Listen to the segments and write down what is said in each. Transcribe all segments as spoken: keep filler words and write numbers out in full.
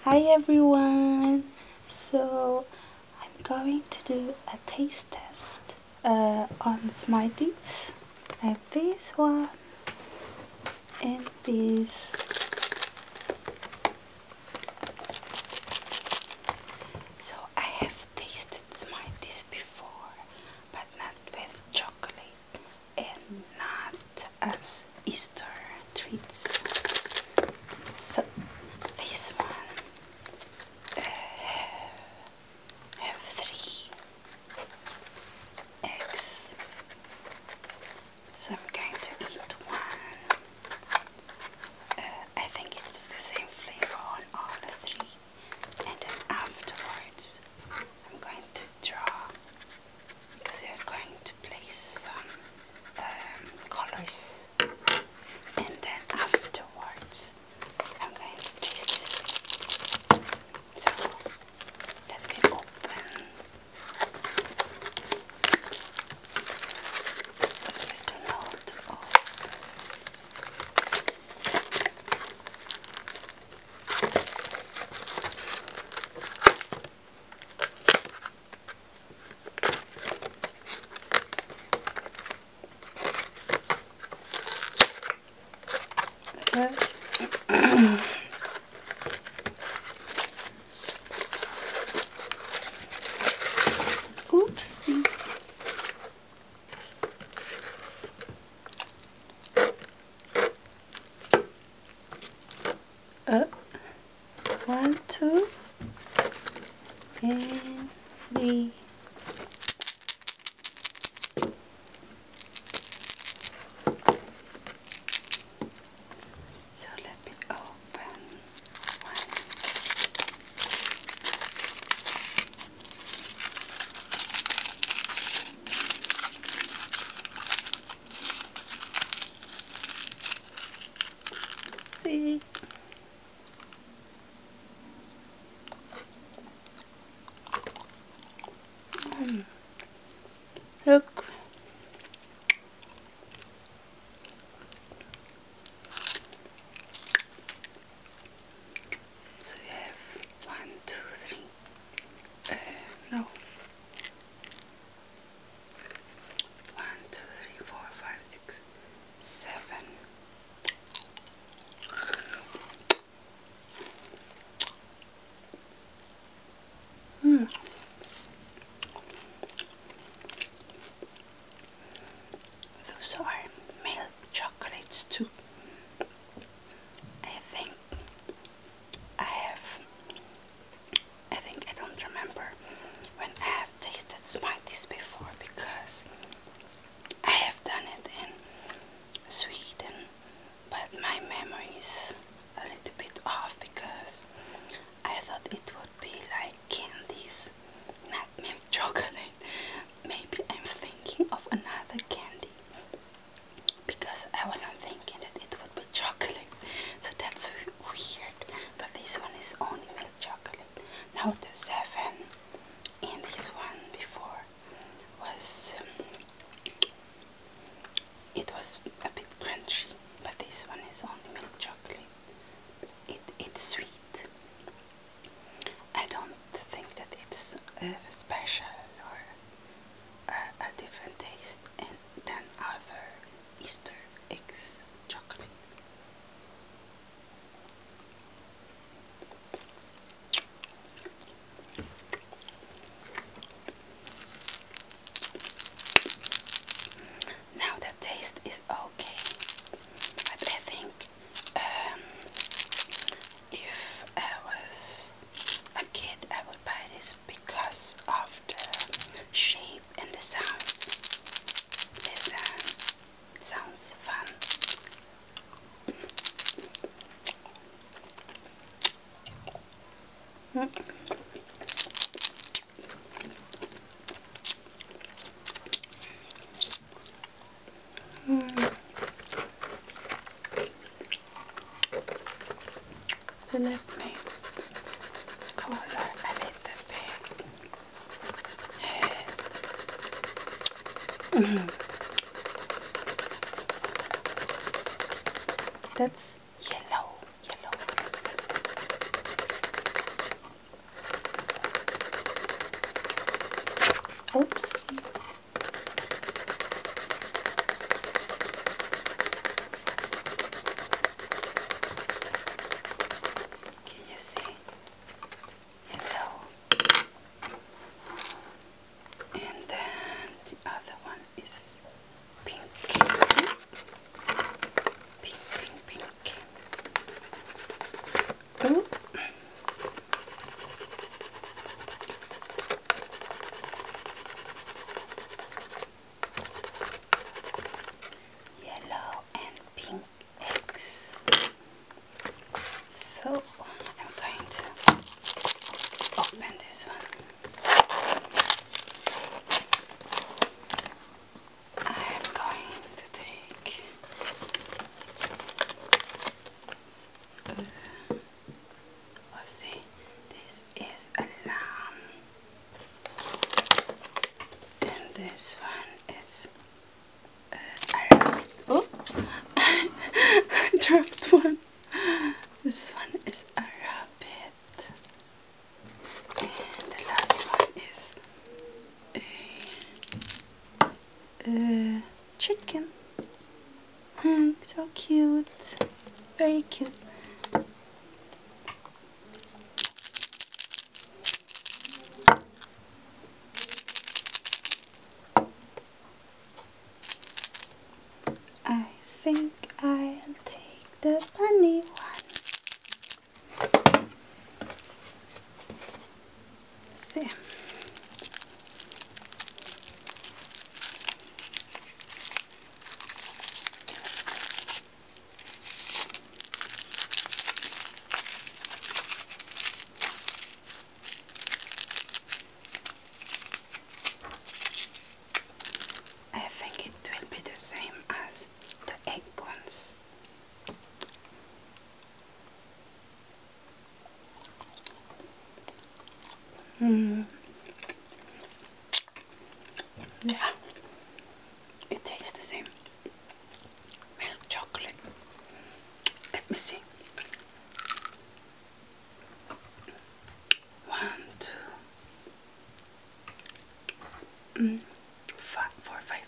Hi everyone! So I'm going to do a taste test uh, on Smarties. I have this one and this. So I have tasted Smarties before, but not with chocolate and not as Easter treats. So this one have three eggs, so I'm going to eat one. uh, I think it's the same flavor on all the three, and then afterwards I'm going to draw, because we're going to place some um, colors, and then afterwards I'm going to taste this. So let me open. I don't know how to open. Oopsie. Uh, one, two, and three. So let me open one. See? Mm. Look. So we have one, two, three. Uh, no. One, two, three, four, five, six, seven. Hmm. Those are milk chocolates too. I think I have. I think I don't remember when I have tasted Smarties before, because I have done it in Sweden, but my memory is a little bit off, because I thought it would be like candies, not milk chocolate. Maybe I'm thinking of another candy, because I wasn't thinking that it would be chocolate. So that's weird. But this one is only milk chocolate. Now the seven in this one before was um, it was a bit crunchy, but this one is only milk chocolate. It it's sweet. I don't think that it's uh, special or a, a different taste and than other Easter eggs chocolate. Now the taste is okay, but I think um, if I was a kid I would buy this because of the shape and the sounds. This um, it sounds fun. Mm. Mm. So let me color a little bit. Mm. That's yellow, yellow. Oops. Can you see? Hello. And then the other one is pink. Pink, pink, pink. Ooh. Yellow and pink eggs. So I'm going to open this one. I'm going to take uh, oh, see, this is a lamb, and this one is uh, a rabbit. Oops, I dropped one. This one is a rabbit, and the last one is a uh, chicken. Hmm, so cute, very cute. I think I'll take the bunny one. See. I think it will be the same as the egg ones. Hmm. Yeah, it tastes the same. Milk chocolate. Let me see. One, two, mm, five, four, five.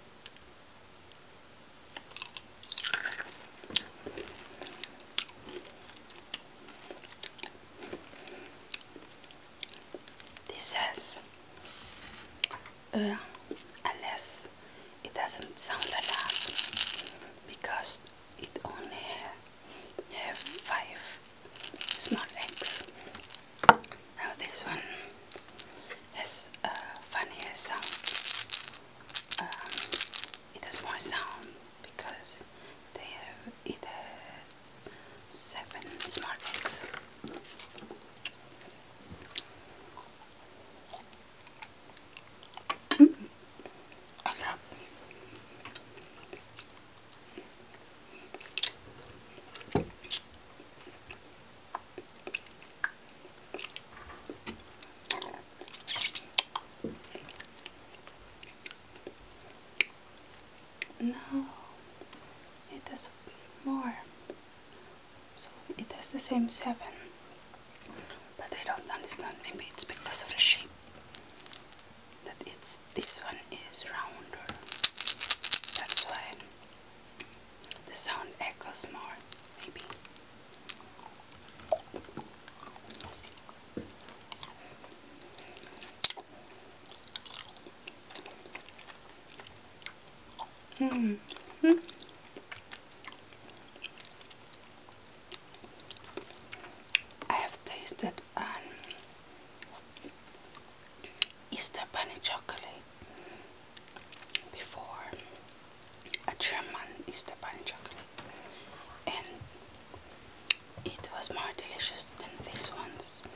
This says, uh, unless it doesn't sound a lot, because it only ha have five small eggs. Now this one has a funnier sound. Um, it has more sound because they have it has seven small eggs. Mm. Okay. No, it has more. So it has the same seven. But I don't understand. Maybe it's because of the shape. That it's this one is rounder. That's why the sound echoes more. Maybe. Hmm. Hmm. I have tasted an Easter bunny chocolate before, a German Easter bunny chocolate, and it was more delicious than these ones.